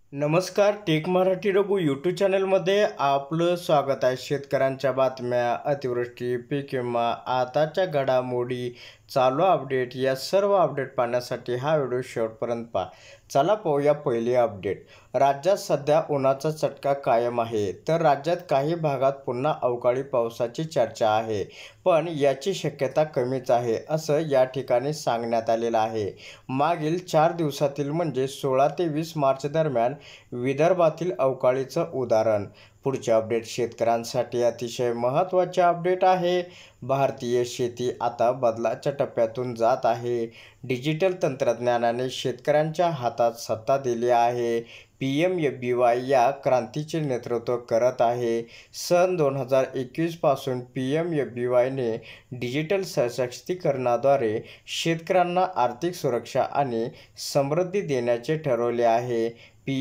नमस्कार. Take Marathi Raghu YouTube चॅनलमध्ये आपलं स्वागत आहे. शेतकऱ्यांच्या बातम्या, अतिवृष्टी, पीक विमा, आताच्या घडामोडी, चालू अपडेट या सर्व अपडेट पाहण्यासाठी हा व्हिडिओ शेवटपर्यंत पहा. चला पाहूया पहिली अपडेट. राज्यात सध्या उन्हाचा चटका कायम आहे. तर राज्यात काही भागात पुन्हा अवकाळी पावसाची चर्चा आहे, पण याची शक्यता कमीच आहे असं या ठिकाणी सांगण्यात आलेलं आहे. मागील 4 दिवसातील म्हणजे 16 ते 20 मार्च दरम्यान विदर्भातील अवकाळीचं उदाहरण. पुढचे अपडेट शेतकऱ्यांसाठी अतिशय महत्त्वाचे अपडेट आहे. भारतीय शेती आता बदलाच्या टप्प्यातून जात आहे. डिजिटल तंत्रज्ञानाने शेतकऱ्यांच्या हातात सत्ता दिली आहे. PMFBY या क्रांतीचे नेतृत्व करत आहे. सन 2021 पासून PMFBYने डिजिटल सशक्तीकरणाद्वारे शेतकऱ्यांना आर्थिक सुरक्षा आणि समृद्धी देण्याचे ठरवले आहे.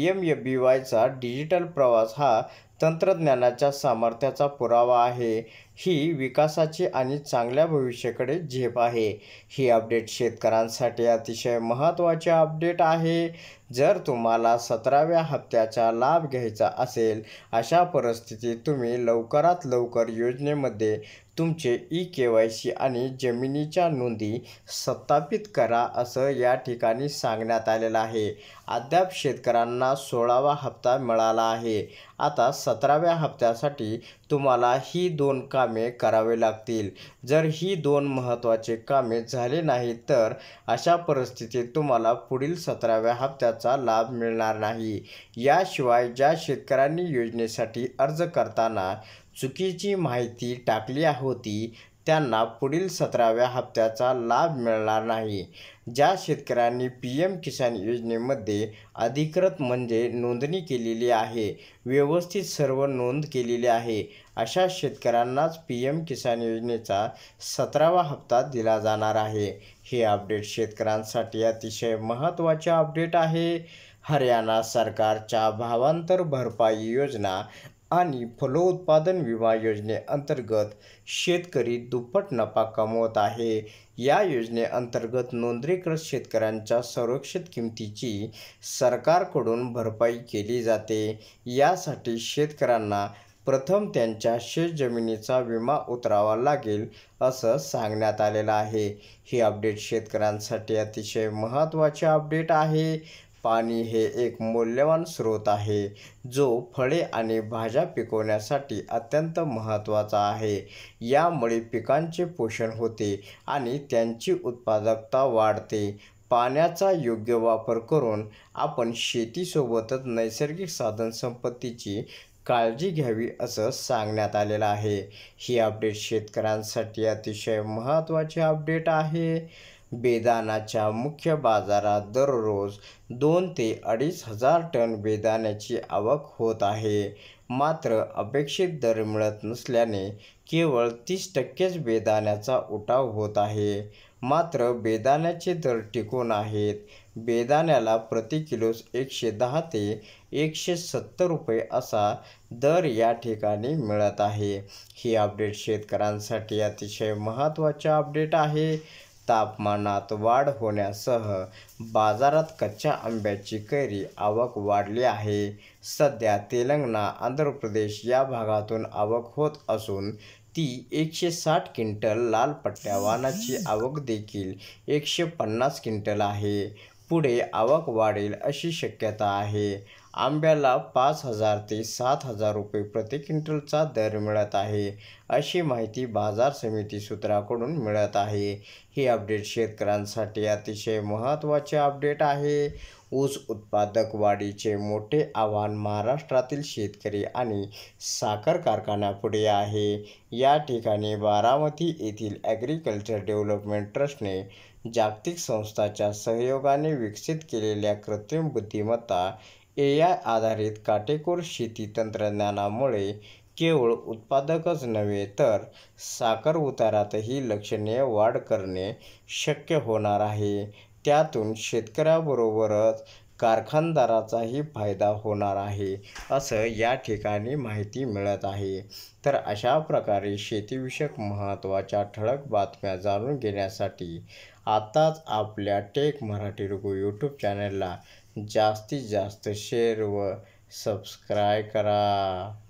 PMFBYचा डिजिटल प्रवास हा तंत्रज्ञानाच्या सामर्थ्याचा पुरावा आहे. ही विकासाची आणि चांगल्या भविष्याकडे झेप आहे. ही अपडेट शेतकऱ्यांसाठी अतिशय महत्त्वाचे अपडेट आहे. जर तुम्हाला 17व्या हप्त्याचा लाभ घ्यायचा असेल, अशा परिस्थितीत तुम्ही लवकरात लवकर योजनेमध्ये तुमचे eKYC आणि जमिनीच्या नोंदी सत्यापित करा असं या ठिकाणी सांगण्यात आलेलं आहे. अद्याप शेतकऱ्यांना 16वा हप्ता मिळाला आहे. आता 17व्या हप्त्यासाठी तुम्हाला ही 2 कामे करावी लागतील. जर ही 2 महत्त्वाचे कामे झाली नाहीत तर अशा परिस्थितीत तुम्हाला पुढील 17व्या हप्त्याचा लाभ मिळणार नाही. याशिवाय ज्या शेतकऱ्यांनी योजनेसाठी अर्ज करताना चुकीची माहिती टाकली होती त्यांना पुढील 17व्या हप्त्याचा लाभ मिळणार नाही. ज्या शेतकऱ्यांनी PM किसान योजनेमध्ये अधिकृत म्हणजे नोंदणी केलेली आहे, व्यवस्थित सर्व नोंद केलेली आहे, अशा शेतकऱ्यांनाच PM किसान योजनेचा 17वा हप्ता दिला जाणार आहे. हे अपडेट शेतकऱ्यांसाठी अतिशय महत्त्वाचे अपडेट आहे. हरियाणा सरकारच्या भावांतर भरपाई योजना आणि फलोत्पादन विमा योजनेअंतर्गत शेतकरी दुप्पट नफा कमवत आहे. या योजनेअंतर्गत नोंदणीकृत शेतकऱ्यांच्या संरक्षित किमतीची सरकारकडून भरपाई केली जाते. यासाठी शेतकऱ्यांना प्रथम त्यांच्या शेतजमिनीचा विमा उतरावा लागेल असं सांगण्यात आलेलं आहे. ही अपडेट शेतकऱ्यांसाठी अतिशय महत्त्वाचे अपडेट आहे. पाणी हे एक मौल्यवान स्रोत आहे, जो फळे आणि भाज्या पिकवण्यासाठी अत्यंत महत्त्वाचा आहे. यामुळे पिकांचे पोषण होते आणि त्यांची उत्पादकता वाढते. पाण्याचा योग्य वापर करून आपण शेतीसोबतच नैसर्गिक साधनसंपत्तीची काळजी घ्यावी असं सांगण्यात आलेलं आहे. ही अपडेट शेतकऱ्यांसाठी अतिशय महत्त्वाचे अपडेट आहे. बेदाण्याच्या मुख्य बाजारात दररोज 2 ते 2.5 हजार टन बेदाण्याची आवक होत आहे. मात्र अपेक्षित दर मिळत नसल्याने केवळ 30%च बेदाण्याचा उठाव होत आहे. मात्र बेदाण्याचे दर टिकून आहेत. बेदाण्याला प्रति किलोस 110 ते 170 रुपये असा दर या ठिकाणी मिळत आहे. ही अपडेट शेतकऱ्यांसाठी अतिशय महत्त्वाचे अपडेट आहे. तापमानात वाढ होण्यासह बाजारात कच्च्या आंब्याची कैरी आवक वाढली आहे. सध्या तेलंगणा, आंध्र प्रदेश या भागातून आवक होत असून ती 160 क्विंटल, लाल पट्ट्या वाणाची आवक देखील 150 क्विंटल आहे. पुढे आवक वाढेल अशी शक्यता आहे. आंब्याला 5,000 ते 7,000 रुपये प्रति क्विंटलचा दर मिळत आहे, अशी माहिती बाजार समिती सूत्राकडून मिळत आहे. ही अपडेट शेतकऱ्यांसाठी अतिशय महत्त्वाचे अपडेट आहे. ऊस उत्पादक वाढीचे मोठे आव्हान महाराष्ट्रातील शेतकरी आणि साखर कारखान्यापुढे आहे. या ठिकाणी बारामती येथील ॲग्रिकल्चर डेव्हलपमेंट ट्रस्टने जागतिक संस्थांच्या सहयोगाने विकसित केलेल्या कृत्रिम बुद्धिमत्ता AI आधारित काटेकोर शेती तंत्रज्ञानामुळे केवळ उत्पादकच नव्हे तर साखर उतारातही लक्षणीय वाढ करणे शक्य होणार आहे. त्यातून शेतकऱ्याबरोबरच कारखानदाराचाही फायदा होणार आहे, असं या ठिकाणी माहिती मिळत आहे. तर अशा प्रकारे शेतीविषयक महत्त्वाच्या ठळक बातम्या जाणून घेण्यासाठी आत्ताच आपल्या टेक मराठी रघु यूट्यूब चॅनलला जास्तीत जास्त शेअर व सबस्क्राईब करा.